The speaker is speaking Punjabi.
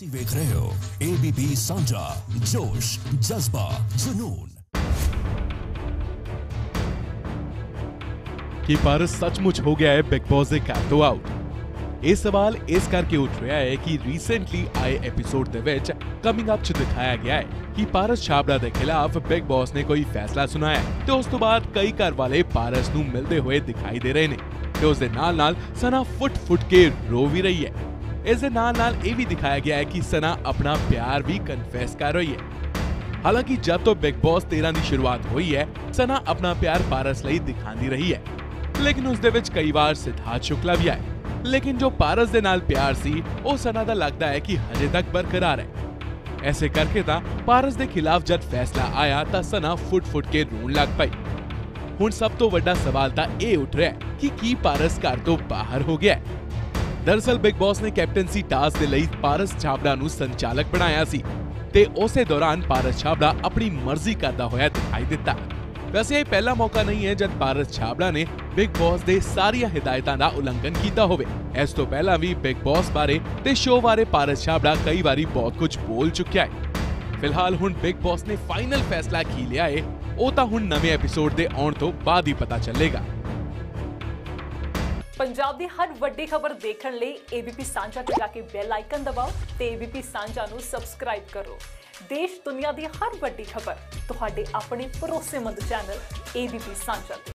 ਤੁਸੀਂ ਵੇਖ ਰਹੇ ਹੋ ABP ਸਾਂਝਾ ਜੋਸ਼ ਜਜ਼ਬਾ ਜਨੂਨ। ਕੀ ਪਾਰਸ ਸੱਚਮੁੱਚ ਹੋ ਗਿਆ ਹੈ ਬਿਗ ਬॉस ਦੇ ਘਰ ਤੋਂ ਆਊਟ? ਇਹ ਸਵਾਲ ਇਸ ਕਰਕੇ ਉੱਠ ਰਿਹਾ ਹੈ ਕਿ ਰੀਸੈਂਟਲੀ ਆਏ ਐਪੀਸੋਡ ਦੇ ਵਿੱਚ ਕਮਿੰਗ ਅਪ 'ਚ ਦਿਖਾਇਆ ਗਿਆ ਹੈ ਕਿ ਪਾਰਸ ਛਾਬੜਾ ਦੇ ਖਿਲਾਫ ਬਿਗ ਬॉस ਨੇ ਕੋਈ ਫੈਸਲਾ ਸੁਣਾਇਆ ਤੇ ਉਸ ਤੋਂ ਬਾਅਦ ਕਈ ਘਰ ਵਾਲੇ ਪਾਰਸ ਨੂੰ ਮਿਲਦੇ ਹੋਏ ਦਿਖਾਈ ਦੇ ਰਹੇ ਨੇ ਤੇ ਉਸ ਦੇ ਨਾਲ ਸਨਾ ਫੁੱਟ ਕੇ ਰੋ ਵੀ ਰਹੀ ਹੈ। ਇਸ ਦੇ ਨਾਲ ਇਹ ਵੀ ਦਿਖਾਇਆ ਗਿਆ ਹੈ ਕਿ ਸਨਾ ਆਪਣਾ ਪਿਆਰ ਵੀ ਕਨਫੈਸ ਕਰ ਰਹੀ ਹੈ। ਹਾਲਾਂਕਿ ਜਦ ਤੋਂ ਬਿਗ ਬॉस 13 ਦੀ ਸ਼ੁਰੂਆਤ ਹੋਈ ਹੈ ਸਨਾ ਆਪਣਾ ਪਿਆਰ ਪਾਰਸ ਲਈ ਦਿਖਾਉਂਦੀ ਰਹੀ ਹੈ, ਲੇਕਿਨ ਉਸ ਦੇ ਵਿੱਚ ਕਈ ਵਾਰ ਸਿਧਾਰਥ ਸ਼ੁਕਲਾ ਵੀ ਆਏ, ਲੇਕਿਨ ਜੋ ਪਾਰਸ ਦੇ ਨਾਲ ਪਿਆਰ ਸੀ ਉਹ ਸਨਾ ਦਾ ਲੱਗਦਾ ਹੈ ਕਿ ਹਜੇ ਤੱਕ ਬਰਕਰਾਰ ਹੈ। ਐਸੇ ਕਰਕੇ ਤਾਂ ਪਾਰਸ ਦੇ ਖਿਲਾਫ ਜਦ ਫੈਸਲਾ ਆਇਆ ਤਾਂ ਸਨਾ ਫੁੱਟ ਕੇ ਰੋਣ ਲੱਗ ਪਈ। ਹੁਣ ਸਭ ਤੋਂ ਵੱਡਾ ਸਵਾਲ ਤਾਂ ਇਹ ਉੱਠ ਰਿਹਾ ਹੈ ਕਿ ਕੀ ਪਾਰਸ ਘਰ ਤੋਂ ਬਾਹਰ ਹੋ ਗਿਆ ਹੈ? ਦਰਅਸਲ ਬਿਗ ਬॉस ਨੇ ਕੈਪਟਨਸੀ ਟਾਸਕ ਦੇ ਲਈ ਪਾਰਸ ਛਾਬੜਾ ਨੂੰ ਸੰਚਾਲਕ ਬਣਾਇਆ ਸੀ ਤੇ ਉਸੇ ਦੌਰਾਨ ਪਾਰਸ ਛਾਬੜਾ ਆਪਣੀ ਮਰਜ਼ੀ ਕਰਦਾ ਹੋਇਆ ਦਿਖਾਈ ਦਿੱਤਾ। ਵੈਸੇ ਇਹ ਪਹਿਲਾ ਮੌਕਾ ਨਹੀਂ ਹੈ ਜਦ ਪਾਰਸ ਛਾਬੜਾ ਨੇ ਬਿਗ ਬॉस ਦੇ ਸਾਰੀਆਂ ਹਿਦਾਇਤਾਂ ਦਾ ਉਲੰਘਣ ਕੀਤਾ ਹੋਵੇ। ਇਸ ਤੋਂ ਪਹਿਲਾਂ ਵੀ ਬਿਗ ਬॉस ਬਾਰੇ ਤੇ ਸ਼ੋਅ ਬਾਰੇ ਪਾਰਸ ਛਾਬੜਾ ਕਈ ਵਾਰੀ ਬਹੁਤ ਕੁਝ ਬੋਲ ਚੁੱਕਿਆ ਹੈ। ਫਿਲਹਾਲ ਹੁਣ ਬਿਗ ਬॉस ਨੇ ਫਾਈਨਲ ਫੈਸਲਾ ਕੀ ਲਿਆ ਹੈ ਉਹ ਤਾਂ ਹੁਣ ਨਵੇਂ ਐਪੀਸੋਡ ਦੇ ਆਉਣ ਤੋਂ ਬਾਅਦ ਹੀ ਪਤਾ ਚੱਲੇਗਾ। ਪੰਜਾਬ ਦੀ ਹਰ ਵੱਡੀ ਖਬਰ ਦੇਖਣ ਲਈ ABP ਸਾਂਝਾ ਤੇ ਜਾ ਕੇ ਬੈਲ ਆਈਕਨ ਦਬਾਓ ਤੇ ABP ਸਾਂਝਾ ਨੂੰ ਸਬਸਕ੍ਰਾਈਬ ਕਰੋ। ਦੇਸ਼ ਦੁਨੀਆ ਦੀ ਹਰ ਵੱਡੀ ਖਬਰ ਤੁਹਾਡੇ ਆਪਣੇ ਭਰੋਸੇਮੰਦ ਚੈਨਲ ABP ਸਾਂਝਾ ਤੇ।